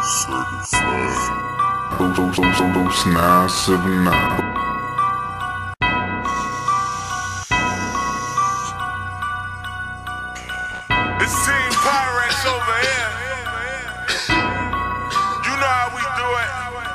979. It's Team Pyrex over here. You know how we do it.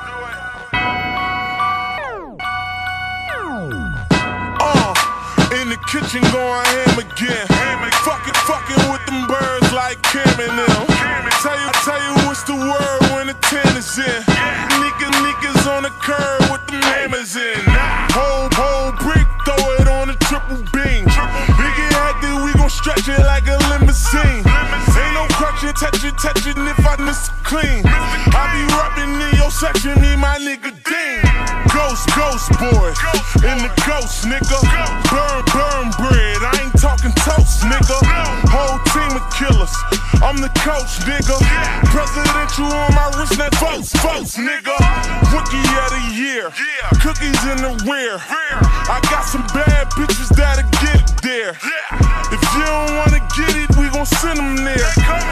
In the kitchen going ham again. Fucking with them birds like Cam and them. Tell you what's the word when the 10 is in. Niggas on the curb with them hammers in. Whole brick, throw it on a triple beam. Big it hectic, we gon' stretch it like a limousine. Ain't no crutching, touching if I miss it clean. I be rapping in your section, me my nigga Dean. Ghost boys, in the ghost, nigga. Burn bread, I ain't talking toast, nigga. Whole team of killers, I'm the coach, nigga. Presidential on my wrist, that votes, nigga. Rookie of the year, cookies in the rear. I got some bad bitches that'll get it there. If you don't wanna get it, we gon' send them there.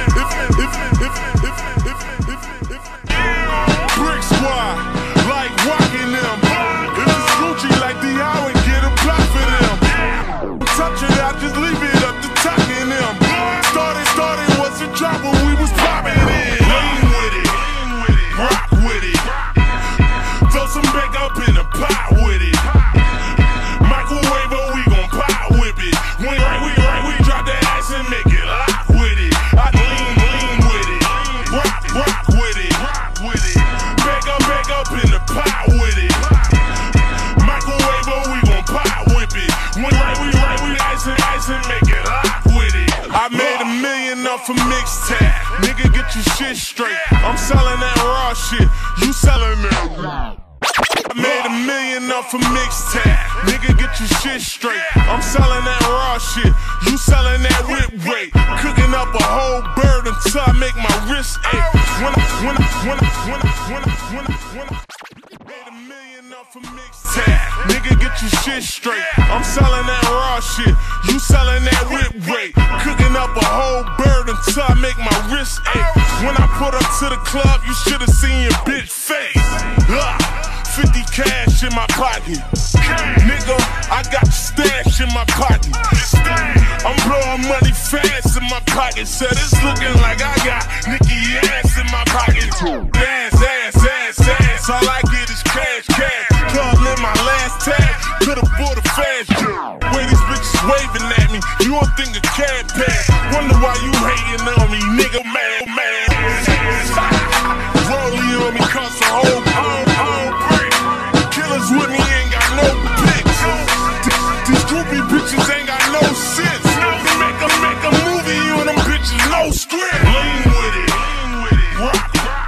Brick squad, like rocking them. If it's Gucci like the Howard, get a block for them. Touch it out, just leave it up to talking them. Started was a drop when we was popping it. Lean with it, rock with it. Throw some back up in the pot with it. Microwave or we gon' pop whip it. We drop that ass and make it lock with it. I lean with it, rock with it. Back up in the pot with it. Microwave or we gon' pop whip it. We ice and make it lock with it. I made $1 million off a mixtape. Nigga, get your shit straight. I'm selling that raw shit. You selling that. I made $1 million off a mixtape. Nigga, get your shit straight. I'm selling that raw shit. You selling that whip weight. Cooking up a whole bird until I make my wrist ache. When I made $1 million off a mixtape. Nigga, get your shit straight. I'm selling that raw shit. You selling that whip weight. Cooking up a whole bird until I make my wrist ache. When I put up to the club, you should've seen your bitch face. 50 cash in my pocket. Nigga, I got stash in my pocket. I'm blowing money fast in my pocket. Said it's looking like I got Nicki ass in my pocket. Ass. All I get is cash. Club in my last tag. Could've bought a fast job. Way these bitches waving at me, you don't think a cat pass. Wonder why you hating on me, nigga, man. Rollie on me cost a whole brick. Killers with me ain't got no pics. These groupie bitches ain't got no sense. Make a movie, you and them bitches no script. Lean with it, rock.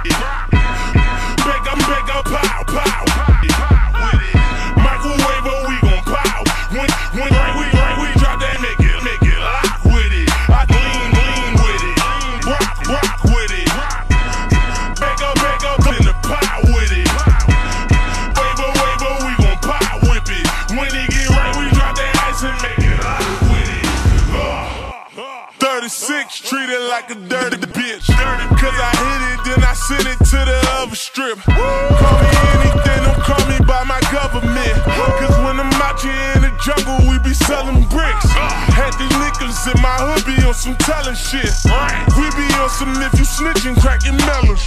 Back up, pow. Microwave or we gon' pow. We drop that, make it lock with it. I lean with it, rock with it. Back up in the pot with it. Wave or we gon' pop whip it. When it get right, we drop that ice and make it lock with it. 36 treated like a dirty bitch. Cause I hit it, then I sent it to the other strip. Call me anything, don't call me by my government. Cause when I'm out here in the jungle, we be selling bricks. Had these niggas in my hood be on some telling shit. We be on some if you snitching, cracking melon.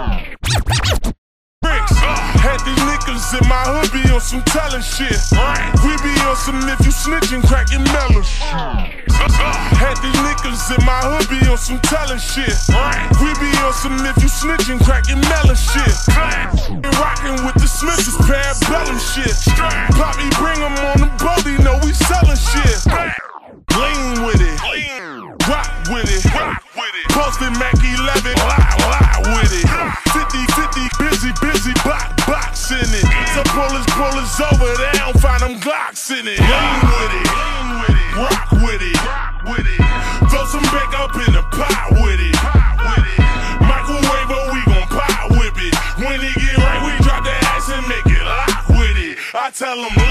Had these niggas in my hood be on some telling shit. We be on some if you snitching, cracking melon. Had these niggas in my hood be on some telling shit. We be on some if you snitching, cracking melon shit. Rockin' with the Smiths, parabellum shit. Poppy bring them on the boat, you know we sellin' shit. Lean with it, rock with it. Posted Mac 11, lie with it. 50, busy, boxing it. So pull us over there, don't find them Glocks in it. Lean with it, rock with it. Throw some back up in the pot with it. Microwave or we gon' pop whip it. When it get right, we drop that ass and make it lock with it. I tell them